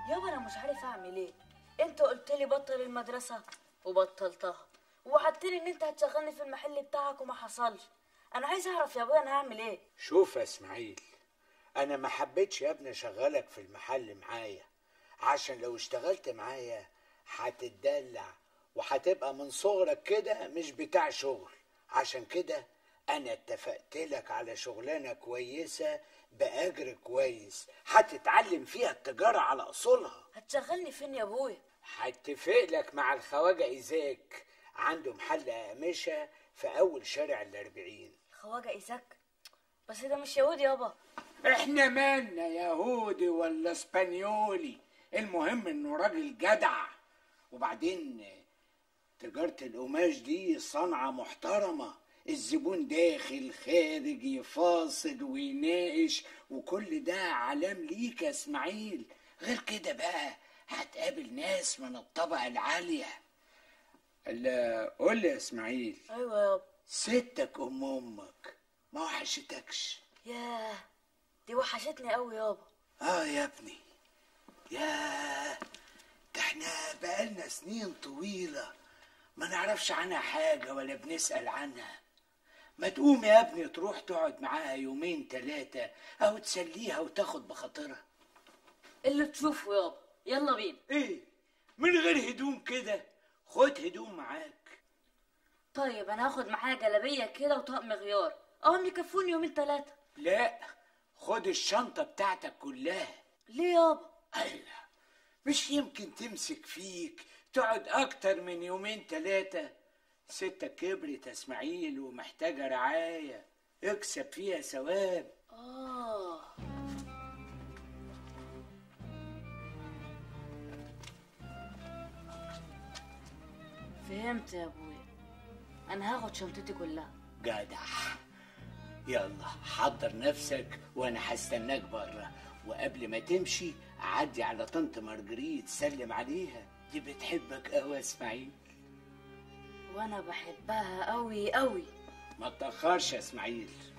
يابا انا مش عارف اعمل ايه. انت قلت لي بطل المدرسه وبطلتها، ووعدتني ان انت هتشغلني في المحل بتاعك وما حصلش. انا عايز اعرف يا ابويا انا هعمل ايه. شوف يا اسماعيل، انا ما حبيتش يا ابني اشغلك في المحل معايا، عشان لو اشتغلت معايا هتتدلع وهتبقى من صغرك كده مش بتاع شغل. عشان كده انا اتفقت لك على شغلانه كويسه باجر كويس هتتعلم فيها التجاره على اصولها. هتشغلني فين يا ابويا؟ هتفق لك مع الخواجه ايزاك، عنده محل اقمشه في اول شارع ال40. خواجه ايزاك؟ بس ده مش يهودي يابا. احنا مالنا يهودي ولا اسبانيولي، المهم انه راجل جدع. وبعدين تجارة القماش دي صنعة محترمة، الزبون داخل خارج يفاصل ويناقش، وكل ده علام ليك يا اسماعيل. غير كده بقى هتقابل ناس من الطبقة العالية. قول لي يا اسماعيل. ايوه يابا. ستك امك ما وحشتكش؟ ياه دي وحشتني قوي يابا. يا ابني، ياه ده احنا بقالنا سنين طويلة ما نعرفش عنها حاجة ولا بنسأل عنها. ما تقوم يا ابني تروح تقعد معاها يومين 3 او تسليها وتاخد بخاطرها. اللي تشوفه يابا، يلا بينا. ايه من غير هدوم كده؟ خد هدوم معاك. طيب انا هاخد معايا جلابيه كده وطقم غيار، اهم يكفوني يومين 3. لا، خد الشنطة بتاعتك كلها. ليه يابا؟ الله، مش يمكن تمسك فيك تقعد اكتر من يومين 3؟ ستك كبرت يا اسماعيل ومحتاجة رعاية، اكسب فيها ثواب. فهمت يا ابويا، انا هاخد شنطتي كلها. جدع، يلا حضر نفسك وانا هستناك بره، وقبل ما تمشي عدي على طنط مارجريت سلم عليها، دي بتحبك قوي يا اسماعيل. وانا بحبها قوي قوي. ما تأخرش يا اسماعيل.